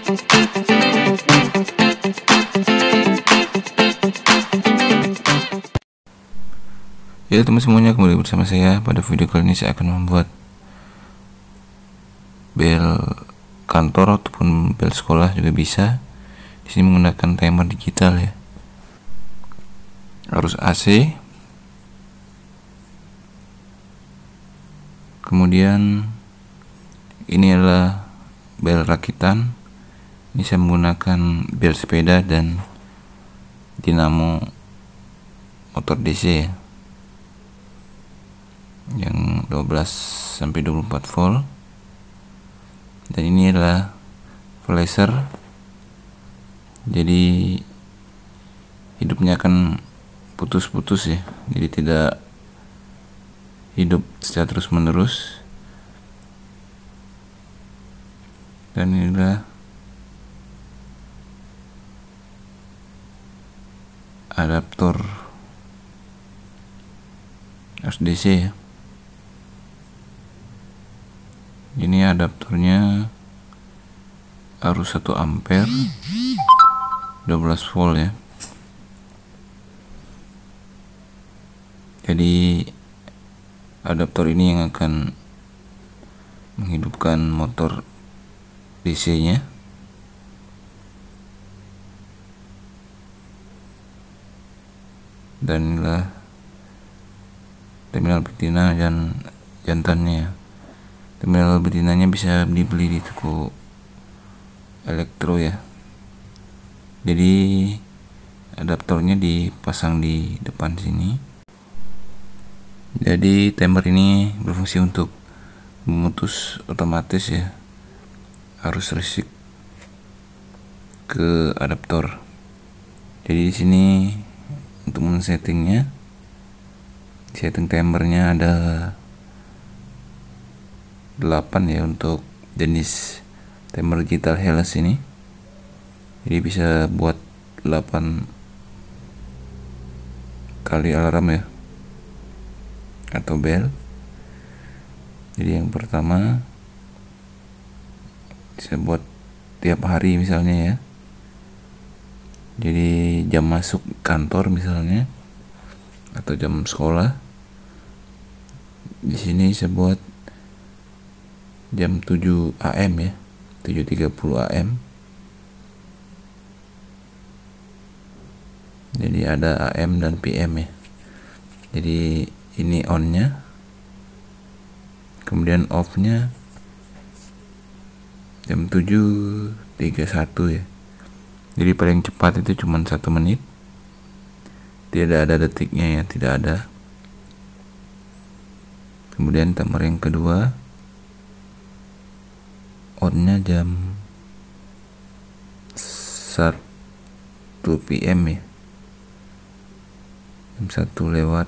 Ya teman semuanya, kembali bersama saya. Pada video kali ini saya akan membuat bel kantor ataupun bel sekolah juga bisa. Di sini menggunakan timer digital ya. Arus AC. Kemudian ini adalah bel rakitan. Ini saya menggunakan bel sepeda dan dinamo motor DC ya, yang 12 sampai 24 volt. Dan ini adalah flasher, jadi hidupnya akan putus-putus ya, jadi tidak hidup secara terus menerus. Dan inilah adaptor DC ya. Ini adaptornya arus 1 ampere 12 volt ya. Jadi adaptor ini yang akan menghidupkan motor DC nya. Dan inilah terminal betina dan jantannya. Terminal betinanya bisa dibeli di toko elektro ya. Jadi adaptornya dipasang di depan sini. Jadi timer ini berfungsi untuk memutus otomatis ya arus listrik ke adaptor. Jadi di sini untuk men-settingnya, setting timernya ada 8 ya untuk jenis timer digital Hellas ini. Jadi bisa buat 8 kali alarm ya, atau bel. Jadi yang pertama bisa buat tiap hari misalnya ya. Jadi jam masuk kantor misalnya, atau jam sekolah. Di sini saya buat jam 7 AM ya, 7.30 AM. Jadi ada AM dan PM ya. Jadi ini on nya, kemudian off nya jam 7.31 ya. Jadi paling cepat itu cuma 1 menit, tidak ada detiknya ya, tidak ada. Kemudian timer yang kedua, on-nya jam 1 PM ya, jam 1 lewat.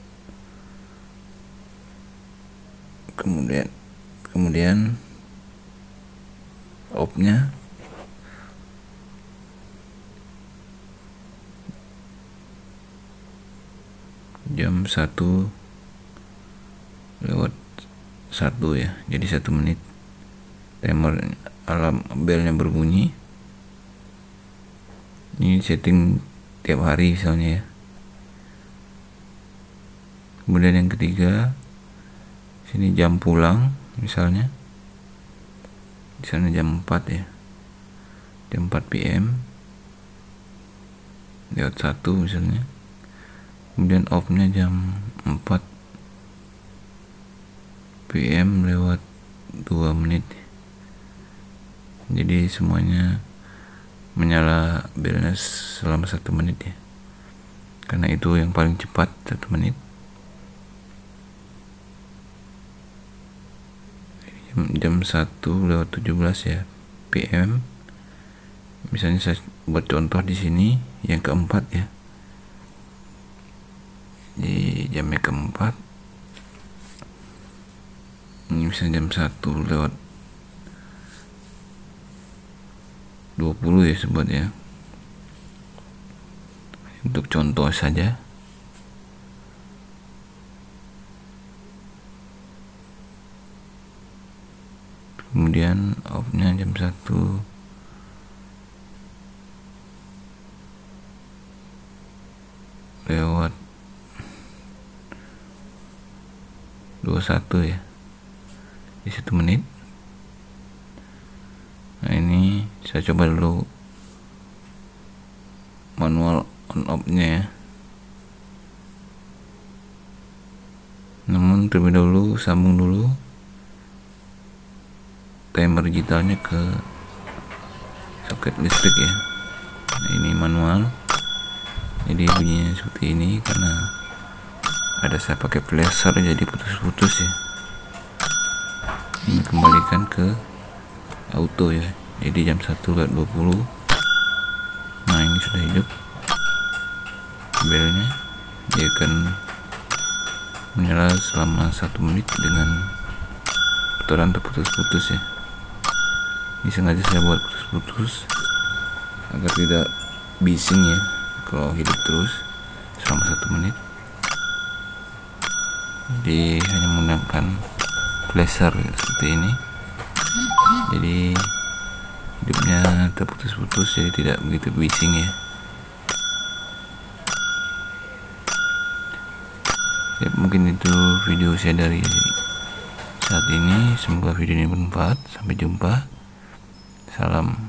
Kemudian off-nya jam 1 lewat 1 ya, jadi 1 menit. Timer alarm belnya berbunyi. Ini setting tiap hari misalnya ya. Kemudian yang ketiga, sini jam pulang misalnya, di sana jam 4 ya, jam 4 PM lewat 1 misalnya. Kemudian off nya jam 4 PM lewat 2 menit. Jadi semuanya menyala belnya selama 1 menit ya, karena itu yang paling cepat, 1 menit. Jam 1 lewat 17 ya PM. Misalnya saya buat contoh di sini yang keempat ya. Di jamnya keempat, ini misalnya jam 1 lewat 20 ya sebut ya, untuk contoh saja. Kemudian off-nya jam 1 lewat 21 ya, di 1 menit. Nah ini saya coba dulu manual on off nya ya. Namun terlebih dahulu sambung dulu timer digitalnya ke soket listrik ya. Nah, ini manual, jadi bunyinya seperti ini karena ada saya pakai flasher jadi putus-putus ya. Ini kembalikan ke auto ya, jadi jam 1:20. Nah ini sudah hidup belnya, dia akan menyala selama 1 menit dengan putaran terputus-putus ya. Ini sengaja saya buat putus-putus agar tidak bising ya kalau hidup terus selama 1 menit. Jadi hanya menggunakan flasher seperti ini, jadi hidupnya terputus-putus, jadi tidak begitu bising ya. Ya, mungkin itu video saya dari saat ini. Semoga video ini bermanfaat. Sampai jumpa. Salam.